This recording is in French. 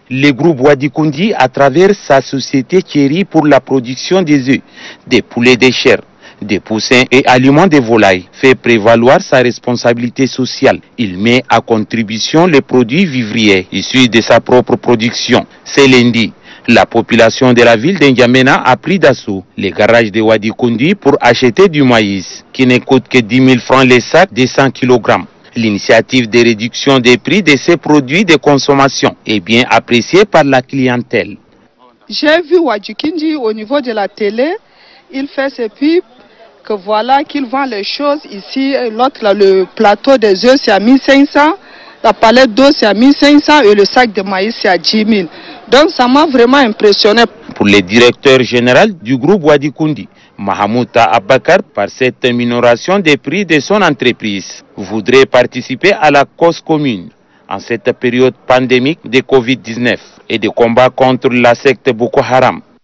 Le groupe Wadi Koundi, à travers sa société Thierry pour la production des œufs, des poulets de chair, des poussins et aliments de volailles, fait prévaloir sa responsabilité sociale. Il met à contribution les produits vivriers issus de sa propre production. C'est lundi. La population de la ville d'Indiamena a pris d'assaut les garages de Wadi Koundi pour acheter du maïs qui ne coûte que 10 000 francs les sacs de 100 kg. L'initiative de réduction des prix de ces produits de consommation est bien appréciée par la clientèle. J'ai vu Wadi Koundi au niveau de la télé, il fait ses pubs, que voilà qu'il vend les choses ici. L'autre, le plateau des œufs c'est à 1500, la palette d'eau c'est à 1500 et le sac de maïs c'est à 10 000. Donc ça m'a vraiment impressionné. Pour le directeur général du groupe Wadi Koundi, Mahamouta Abakar, par cette minoration des prix de son entreprise, voudrait participer à la cause commune en cette période pandémique de Covid-19 et de combat contre la secte Boko Haram.